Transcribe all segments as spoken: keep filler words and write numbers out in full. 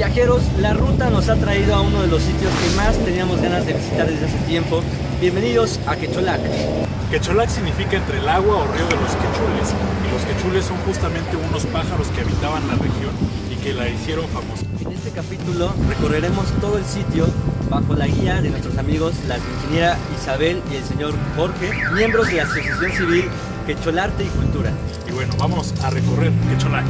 Viajeros, la ruta nos ha traído a uno de los sitios que más teníamos ganas de visitar desde hace tiempo. Bienvenidos a Quecholac. Quecholac significa entre el agua o río de los quechules, y los quechules son justamente unos pájaros que habitaban la región y que la hicieron famosa. En este capítulo recorreremos todo el sitio bajo la guía de nuestros amigos, la ingeniera Isabel y el señor Jorge, miembros de la Asociación Civil Quecholarte y Cultura. Y bueno, vamos a recorrer Quecholac.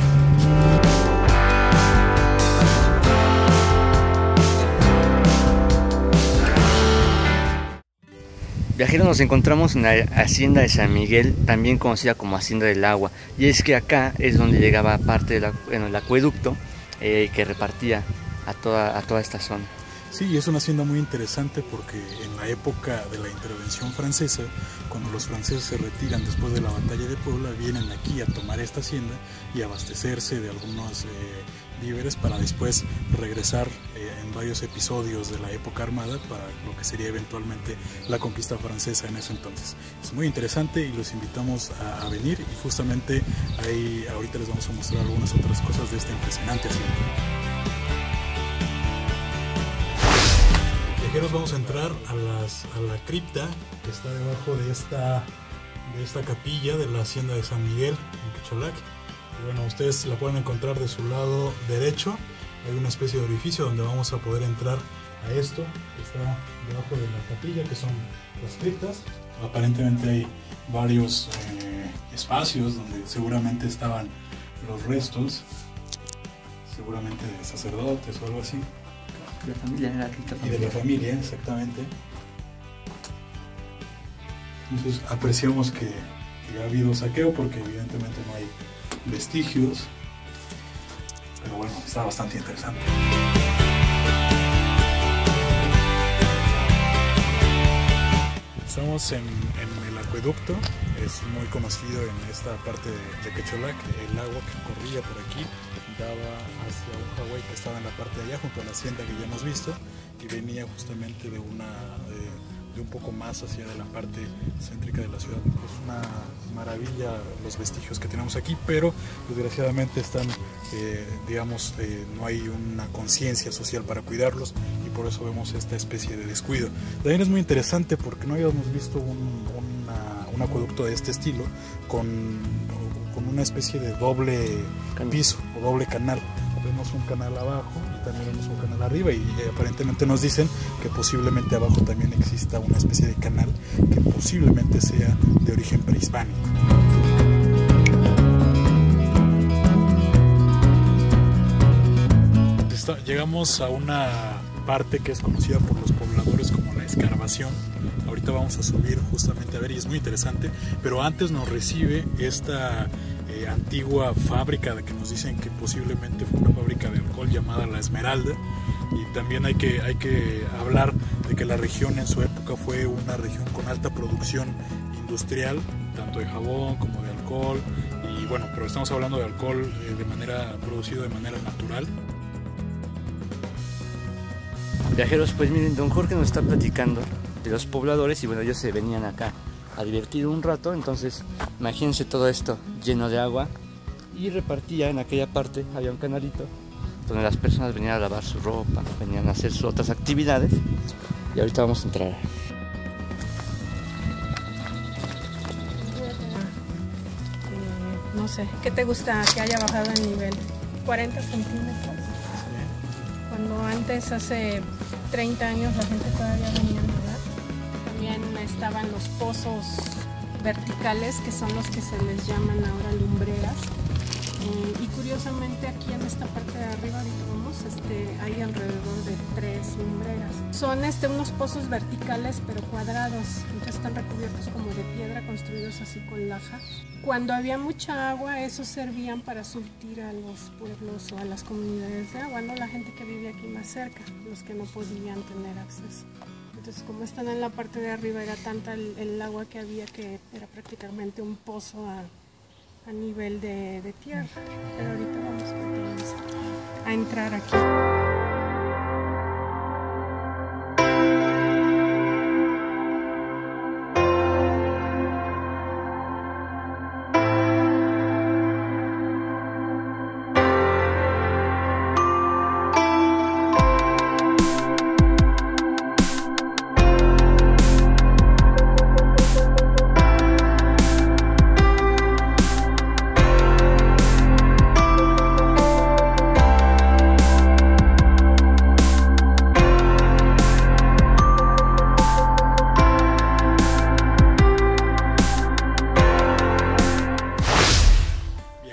Viajeros, nos encontramos en la hacienda de San Miguel, también conocida como Hacienda del Agua, y es que acá es donde llegaba parte del bueno, el acueducto eh, que repartía a toda, a toda esta zona. Sí, es una hacienda muy interesante porque en la época de la intervención francesa, cuando los franceses se retiran después de la batalla de Puebla, vienen aquí a tomar esta hacienda y abastecerse de algunos eh, víveres para después regresar eh, en varios episodios de la época armada para lo que sería eventualmente la conquista francesa en ese entonces. Es muy interesante y los invitamos a, a venir, y justamente ahí ahorita les vamos a mostrar algunas otras cosas de esta impresionante hacienda. Viajeros, vamos a entrar a, las, a la cripta que está debajo de esta, de esta capilla de la hacienda de San Miguel en Quecholac. Y bueno, ustedes la pueden encontrar de su lado derecho. Hay una especie de orificio donde vamos a poder entrar a esto que está debajo de la capilla, que son las criptas. Aparentemente hay varios eh, espacios donde seguramente estaban los restos, seguramente de sacerdotes o algo así. De la familia, de la cripta y de la familia, exactamente. Entonces apreciamos que, que ha habido saqueo porque evidentemente no hay vestigios, pero bueno, está bastante interesante. Estamos en, en el acueducto, es muy conocido en esta parte de, de Quecholac. El agua que corría por aquí daba hacia un Hawái que estaba en la parte de allá junto a la hacienda que ya hemos visto, y venía justamente de una de, de un poco más hacia de la parte céntrica de la ciudad. Es una maravilla los vestigios que tenemos aquí, pero desgraciadamente están eh, digamos eh, no hay una conciencia social para cuidarlos, y por eso vemos esta especie de descuido. También es muy interesante porque no habíamos visto un, una, un acueducto de este estilo con con una especie de doble piso o doble canal. Vemos un canal abajo y también vemos un canal arriba, y eh, aparentemente nos dicen que posiblemente abajo también exista una especie de canal que posiblemente sea de origen prehispánico. Está, llegamos a una parte que es conocida por los pobladores como la escarbación. Ahorita vamos a subir justamente a ver, y es muy interesante, pero antes nos recibe esta eh, antigua fábrica de que nos dicen que posiblemente fue una fábrica de alcohol llamada La Esmeralda. Y también hay que, hay que hablar de que la región en su época fue una región con alta producción industrial, tanto de jabón como de alcohol, y bueno, pero estamos hablando de alcohol eh, de manera producido de manera natural. Viajeros, pues miren, don Jorge nos está platicando de los pobladores, y bueno, ellos se venían acá a divertir un rato. Entonces imagínense todo esto lleno de agua, y repartía en aquella parte, había un canalito donde las personas venían a lavar su ropa, venían a hacer sus otras actividades, y ahorita vamos a entrar. Eh, no sé, ¿qué te gusta que haya bajado el nivel? ¿cuarenta centímetros? Cuando antes, hace treinta años, la gente todavía venía a nadar. También estaban los pozos verticales, que son los que se les llaman ahora lumbreras. Eh, y curiosamente aquí en esta parte de arriba, ahorita vamos, este, hay alrededor de tres lumbreras. Son este, unos pozos verticales pero cuadrados, entonces están recubiertos como de piedra, construidos así con laja. Cuando había mucha agua, esos servían para surtir a los pueblos o a las comunidades de agua, no la gente que vive aquí más cerca, los que no podían tener acceso. Entonces, como están en la parte de arriba, era tanta el, el agua que había que era prácticamente un pozo a, a nivel de, de tierra. Pero ahorita vamos a, a entrar aquí.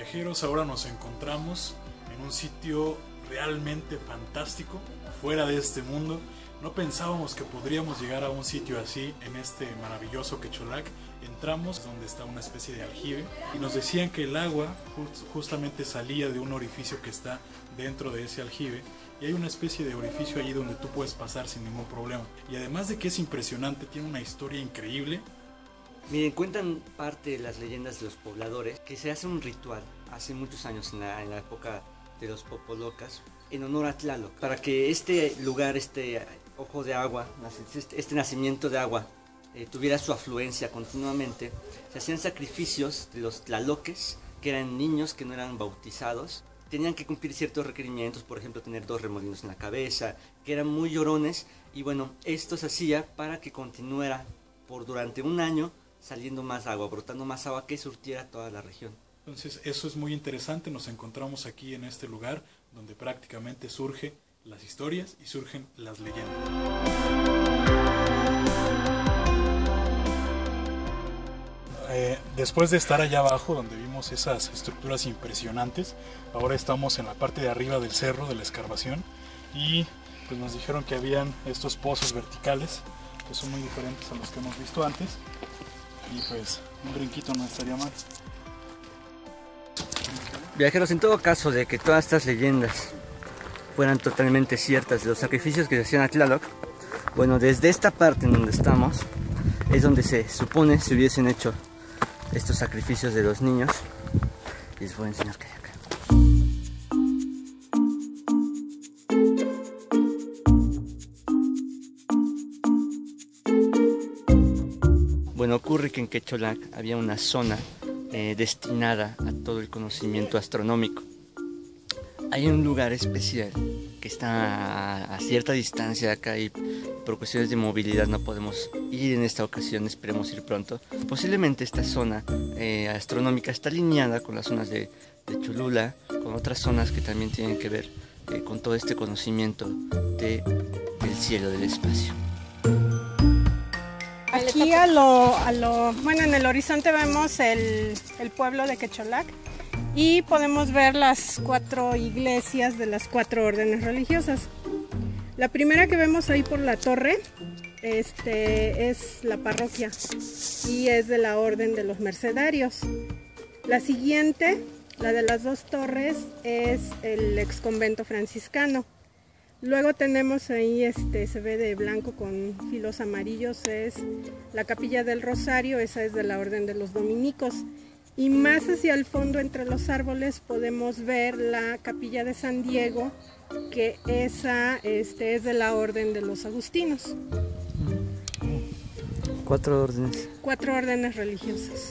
Viajeros, ahora nos encontramos en un sitio realmente fantástico, fuera de este mundo. No pensábamos que podríamos llegar a un sitio así en este maravilloso Quecholac. Entramos donde está una especie de aljibe y nos decían que el agua justamente salía de un orificio que está dentro de ese aljibe, y hay una especie de orificio allí donde tú puedes pasar sin ningún problema. Y además de que es impresionante, tiene una historia increíble. Miren, cuentan parte de las leyendas de los pobladores que se hace un ritual hace muchos años, en la, en la época de los popolocas, en honor a Tlaloc, para que este lugar, este ojo de agua, este, este nacimiento de agua, eh, tuviera su afluencia continuamente. Se hacían sacrificios de los tlaloques, que eran niños que no eran bautizados. Tenían que cumplir ciertos requerimientos, por ejemplo, tener dos remolinos en la cabeza, que eran muy llorones, y bueno, esto se hacía para que continuara por durante un año saliendo más agua, brotando más agua que surtiera toda la región. Entonces eso es muy interesante. Nos encontramos aquí en este lugar donde prácticamente surgen las historias y surgen las leyendas. Eh, después de estar allá abajo donde vimos esas estructuras impresionantes, ahora estamos en la parte de arriba del cerro de la escarbación, y pues nos dijeron que habían estos pozos verticales que son muy diferentes a los que hemos visto antes, y pues un brinquito no estaría mal. Viajeros, en todo caso de que todas estas leyendas fueran totalmente ciertas de los sacrificios que se hacían a Tlaloc, bueno, desde esta parte en donde estamos es donde se supone se hubiesen hecho estos sacrificios de los niños. Y les voy a enseñar qué hay acá. Bueno, ocurre que en Quecholac había una zona eh, destinada a todo el conocimiento astronómico. Hay un lugar especial que está a, a cierta distancia acá, y por cuestiones de movilidad no podemos ir en esta ocasión, esperemos ir pronto. Posiblemente esta zona eh, astronómica está alineada con las zonas de, de Cholula, con otras zonas que también tienen que ver eh, con todo este conocimiento de, del cielo, del espacio. Aquí a lo, a lo, bueno, en el horizonte vemos el, el pueblo de Quecholac, y podemos ver las cuatro iglesias de las cuatro órdenes religiosas. La primera que vemos ahí por la torre este, es la parroquia, y es de la orden de los mercedarios. La siguiente, la de las dos torres, es el ex convento franciscano. Luego tenemos ahí, este, se ve de blanco con filos amarillos, es la capilla del Rosario, esa es de la orden de los dominicos. Y más hacia el fondo, entre los árboles, podemos ver la capilla de San Diego, que esa este, es de la orden de los agustinos. Cuatro órdenes. Cuatro órdenes religiosas.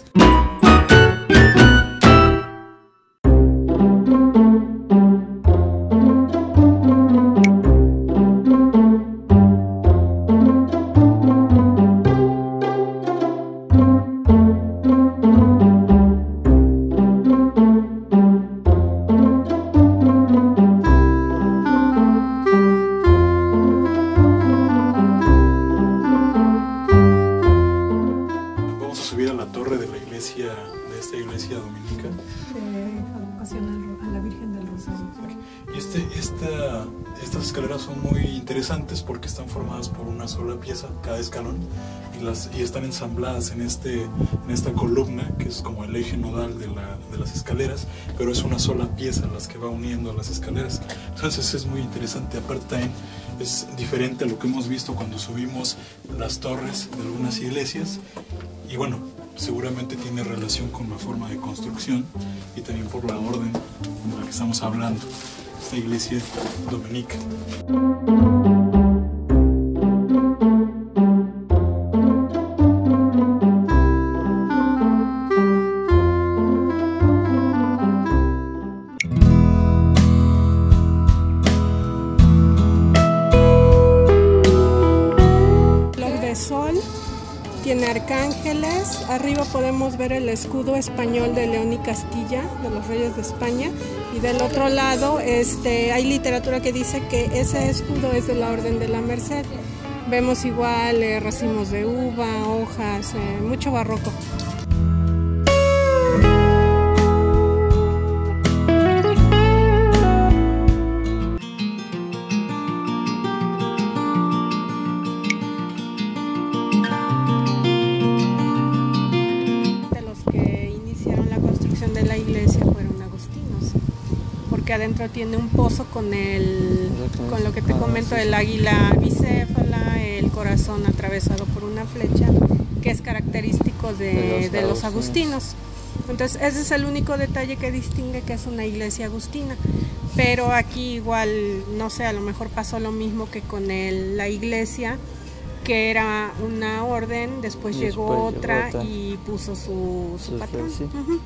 De esta iglesia dominica de advocación a la Virgen del Rosario. Y este, esta, estas escaleras son muy interesantes porque están formadas por una sola pieza, cada escalón, y, las, y están ensambladas en, este, en esta columna que es como el eje nodal de, la, de las escaleras, pero es una sola pieza las que va uniendo a las escaleras. Entonces es muy interesante. Aparte también es diferente a lo que hemos visto cuando subimos las torres de algunas iglesias, y bueno, seguramente tiene relación con la forma de construcción y también por la orden de la que estamos hablando, esta iglesia dominica. Flor de sol. Tiene arcángeles, arriba podemos ver el escudo español de León y Castilla, de los reyes de España, y del otro lado este, hay literatura que dice que ese escudo es de la Orden de la Merced. Vemos igual eh, racimos de uva, hojas, eh, mucho barroco. fueron agustinos, porque adentro tiene un pozo con el, con lo que te comento, el águila bicéfala, el corazón atravesado por una flecha, que es característico de, de los agustinos. Entonces ese es el único detalle que distingue que es una iglesia agustina. Pero aquí igual, no sé, a lo mejor pasó lo mismo que con el, la iglesia, que era una orden, después, después llegó, otra llegó otra y puso su, su, su patrón. Sí. Uh-huh.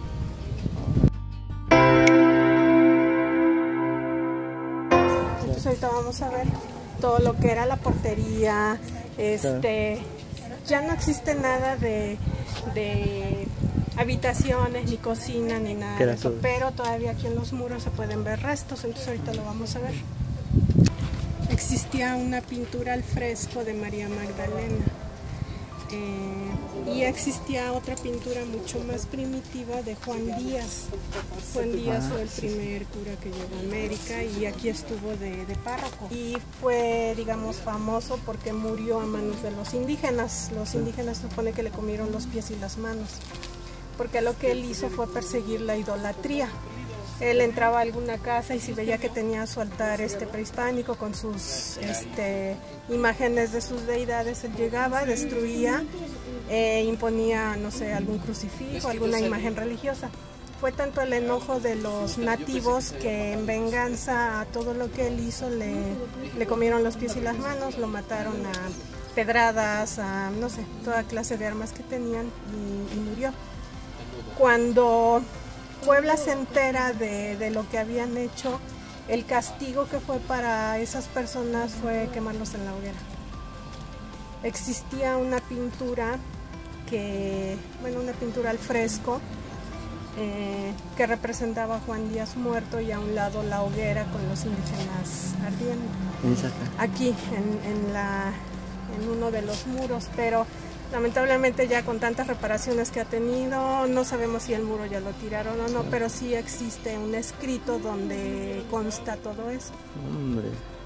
Entonces ahorita vamos a ver todo lo que era la portería, este, ya no existe nada de, de habitaciones, ni cocina, ni nada de eso, pero todavía aquí en los muros se pueden ver restos, entonces ahorita lo vamos a ver. Existía una pintura al fresco de María Magdalena, eh, y existía otra pintura mucho más primitiva de Juan Díaz. Juan Díaz fue el primer cura que llegó a América y aquí estuvo de, de párroco. Y fue, digamos, famoso porque murió a manos de los indígenas. Los indígenas se supone que le comieron los pies y las manos, porque lo que él hizo fue perseguir la idolatría. Él entraba a alguna casa y si veía que tenía su altar este prehispánico con sus este, imágenes de sus deidades, él llegaba, destruía, e imponía, no sé, algún crucifijo, alguna imagen religiosa. Fue tanto el enojo de los nativos que en venganza a todo lo que él hizo le, le comieron los pies y las manos, lo mataron a pedradas, a no sé, toda clase de armas que tenían y, y murió. Cuando Puebla se entera de, de lo que habían hecho, el castigo que fue para esas personas fue quemarlos en la hoguera. Existía una pintura que, bueno, una pintura al fresco eh, que representaba a Juan Díaz muerto y a un lado la hoguera con los indígenas ardiendo. Aquí, en, en, la, en uno de los muros, pero lamentablemente ya con tantas reparaciones que ha tenido, no sabemos si el muro ya lo tiraron o no, pero sí existe un escrito donde consta todo eso. Hombre.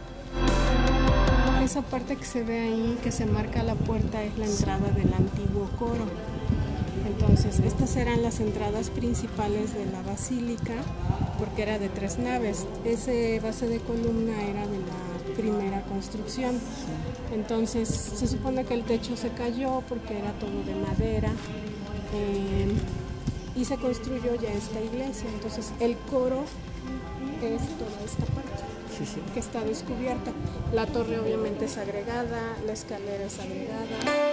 Esa parte que se ve ahí, que se marca la puerta, es la entrada del antiguo coro. Entonces, estas eran las entradas principales de la basílica, porque era de tres naves. Ese base de columna era de la primera construcción. Entonces se supone que el techo se cayó porque era todo de madera, eh, y se construyó ya esta iglesia. Entonces el coro es toda esta parte, sí, sí, que está descubierta. La torre obviamente es agregada, la escalera es agregada.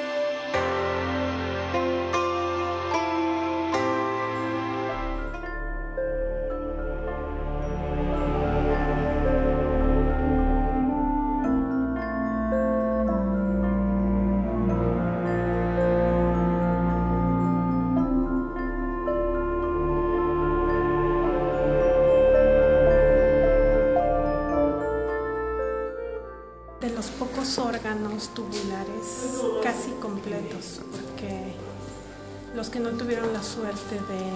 De los pocos órganos tubulares casi completos, porque los que no tuvieron la suerte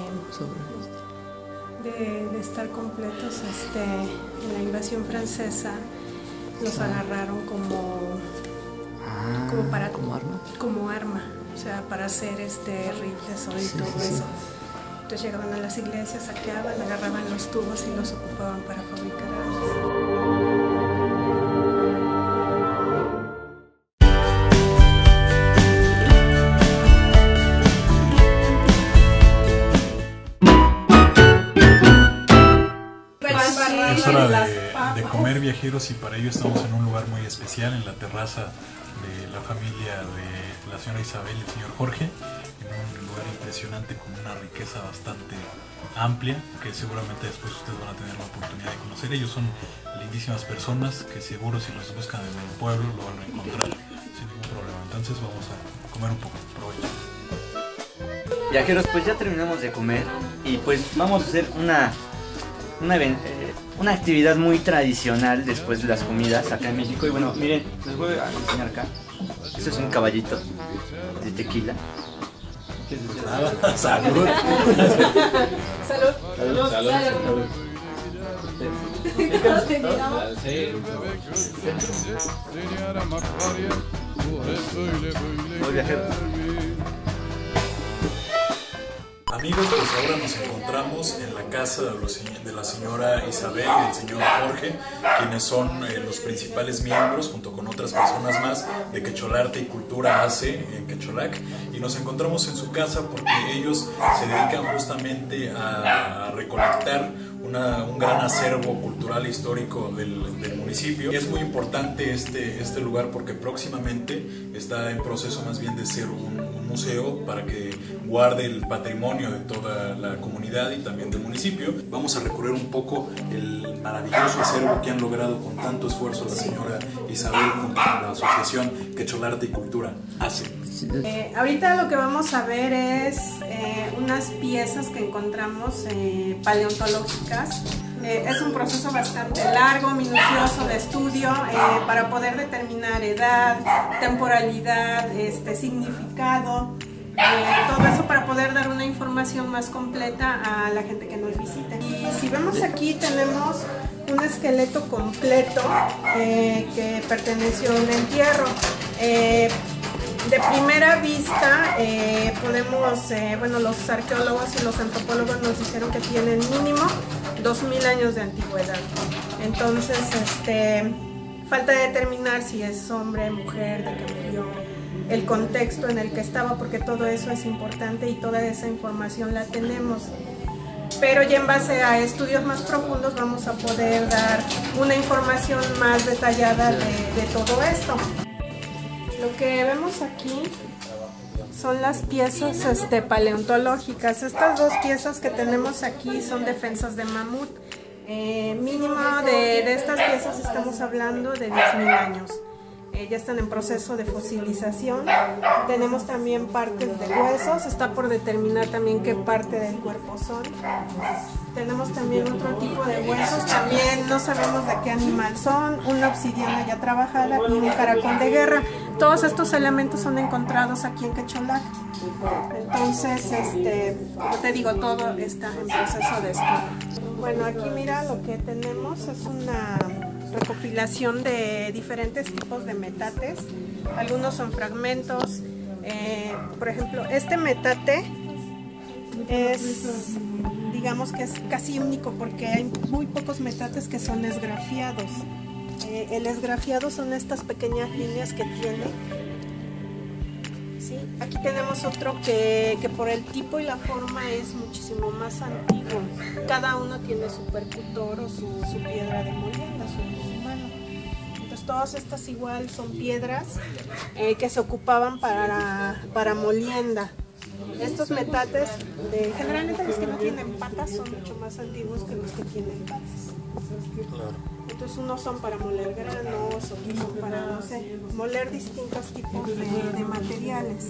de, de, de estar completos este, en la invasión francesa, los agarraron como, ah, como, para, como arma, como arma, o sea, para hacer este, rifles o y sí, todo sí, eso. Entonces llegaban a las iglesias, saqueaban, agarraban los tubos y los ocupaban para fabricar armas. Es hora de, de comer, viajeros, y para ello estamos en un lugar muy especial, en la terraza de la familia de la señora Isabel y el señor Jorge, en un lugar impresionante con una riqueza bastante amplia, que seguramente después ustedes van a tener la oportunidad de conocer. Ellos son lindísimas personas que seguro si los buscan en el pueblo lo van a encontrar sin ningún problema. Entonces vamos a comer un poco. Provecho. Viajeros, pues ya terminamos de comer y pues vamos a hacer una Una, eh, una actividad muy tradicional después de las comidas acá en México. Y bueno, miren, les voy a enseñar acá. Este es un caballito de tequila. ¿Qué es eso? Nada, salud. Salud. Salud. Salud. Salud. Salud. Amigos, pues ahora nos encontramos en la casa de, los, de la señora Isabel y del señor Jorge, quienes son eh, los principales miembros, junto con otras personas más, de Quecholarte y Cultura A C E en Quecholac. Y nos encontramos en su casa porque ellos se dedican justamente a, a recolectar Una, un gran acervo cultural e histórico del, del municipio. Y es muy importante este, este lugar porque próximamente está en proceso más bien de ser un, un museo para que guarde el patrimonio de toda la comunidad y también del municipio. Vamos a recorrer un poco el maravilloso acervo que han logrado con tanto esfuerzo la señora Isabel junto con la asociación Quecholarte y Cultura A C E. Eh, ahorita lo que vamos a ver es eh, unas piezas que encontramos eh, paleontológicas. Eh, es un proceso bastante largo, minucioso de estudio eh, para poder determinar edad, temporalidad, este, significado, eh, todo eso para poder dar una información más completa a la gente que nos visite. Y si vemos aquí tenemos un esqueleto completo eh, que perteneció a un entierro. Eh, De primera vista eh, podemos, eh, bueno, los arqueólogos y los antropólogos nos dijeron que tienen mínimo dos mil años de antigüedad. Entonces, este, falta determinar si es hombre, mujer, de que murió, el contexto en el que estaba, porque todo eso es importante y toda esa información la tenemos. Pero ya en base a estudios más profundos vamos a poder dar una información más detallada de, de todo esto. Lo que vemos aquí son las piezas este, paleontológicas. Estas dos piezas que tenemos aquí son defensas de mamut. Eh, mínimo de, de estas piezas estamos hablando de diez mil años. Eh, ya están en proceso de fosilización. Tenemos también partes de huesos. Está por determinar también qué parte del cuerpo son. Tenemos también otro tipo de huesos. También no sabemos de qué animal son. Una obsidiana ya trabajada y un caracol de guerra. Todos estos elementos son encontrados aquí en Quecholac. Entonces, este, como te digo, todo está en proceso de estudio. Bueno, aquí mira lo que tenemos es una recopilación de diferentes tipos de metates. Algunos son fragmentos. Eh, por ejemplo, este metate es, digamos que es casi único porque hay muy pocos metates que son esgrafiados. Eh, el esgrafiado son estas pequeñas líneas que tiene. ¿Sí? Aquí tenemos otro que, que por el tipo y la forma es muchísimo más antiguo. Cada uno tiene su percutor o su, su piedra de molienda, su humano. Entonces todas estas igual son piedras eh, que se ocupaban para, para molienda. Estos metates, de, generalmente los que no tienen patas, son mucho más antiguos que los que tienen patas. Entonces unos son para moler granos, otros son para, no sé, moler distintos tipos de, de materiales.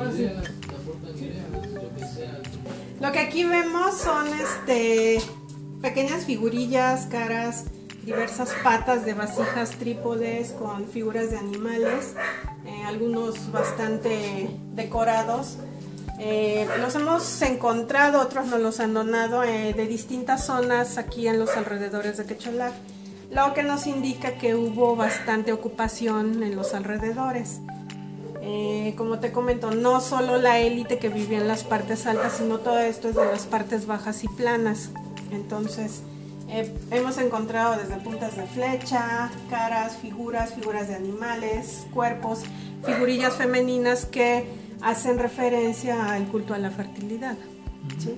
Lo que aquí vemos son este, pequeñas figurillas, caras, diversas patas de vasijas, trípodes con figuras de animales, eh, algunos bastante decorados. Eh, los hemos encontrado, otros nos los han donado eh, de distintas zonas aquí en los alrededores de Quecholac, lo que nos indica que hubo bastante ocupación en los alrededores. Eh, como te comento, no solo la élite que vivía en las partes altas, sino todo esto es de las partes bajas y planas. Entonces, eh, hemos encontrado desde puntas de flecha, caras, figuras, figuras de animales, cuerpos, figurillas femeninas que hacen referencia al culto a la fertilidad. ¿Sí?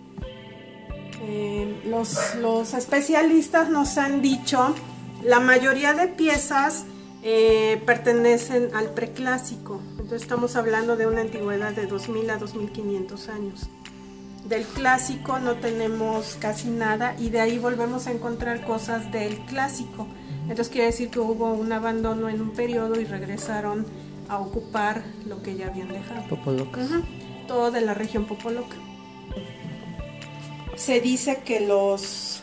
Eh, los, los especialistas nos han dicho, la mayoría de piezas eh, pertenecen al preclásico, entonces estamos hablando de una antigüedad de dos mil a dos mil quinientos años. Del clásico no tenemos casi nada y de ahí volvemos a encontrar cosas del clásico. Entonces quiere decir que hubo un abandono en un periodo y regresaron a ocupar lo que ya habían dejado. Popoloca. Uh-huh. Todo de la región Popoloca. Se dice que los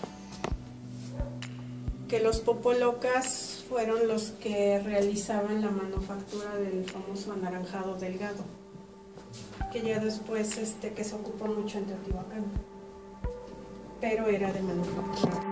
que los popolocas fueron los que realizaban la manufactura del famoso anaranjado delgado, que ya después este que se ocupó mucho en Teotihuacán, pero era de manufactura.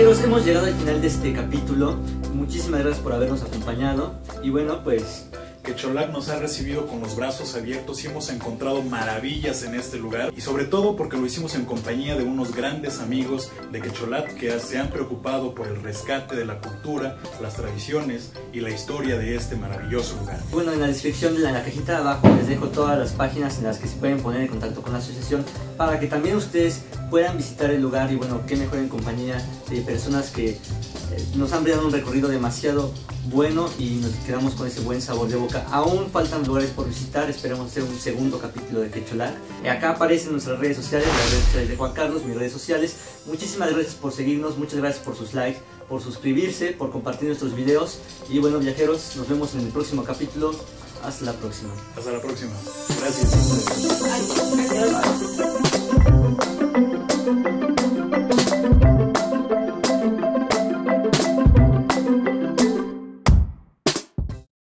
Viajeros, hemos llegado al final de este capítulo. Muchísimas gracias por habernos acompañado. Y bueno, pues... Quecholac nos ha recibido con los brazos abiertos y hemos encontrado maravillas en este lugar, y sobre todo porque lo hicimos en compañía de unos grandes amigos de Quecholac que se han preocupado por el rescate de la cultura, las tradiciones y la historia de este maravilloso lugar. Bueno, en la descripción de la, en la cajita de abajo les dejo todas las páginas en las que se pueden poner en contacto con la asociación para que también ustedes puedan visitar el lugar. Y bueno, qué mejor en compañía de personas que eh, nos han brindado un recorrido demasiado bueno y nos quedamos con ese buen sabor de boca. Aún faltan lugares por visitar, esperemos hacer un segundo capítulo de Quecholac. Acá aparecen nuestras redes sociales, las redes sociales de Juan Carlos, mis redes sociales. Muchísimas gracias por seguirnos, muchas gracias por sus likes, por suscribirse, por compartir nuestros videos. Y bueno, viajeros, nos vemos en el próximo capítulo. Hasta la próxima. Hasta la próxima. Gracias.